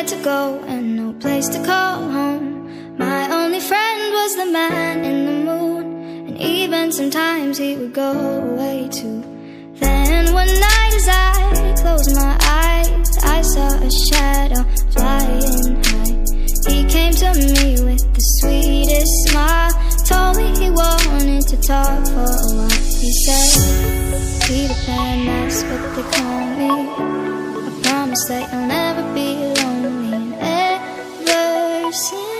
to go and no place to call home. My only friend was the man in the moon, and even sometimes he would go away too. Then one night as I closed my eyes, I saw a shadow flying high. He came to me with the sweetest smile, told me he wanted to talk for a while. He said, Peter Pan, that's what they call me. I promise that you'll never be lonely. Ever since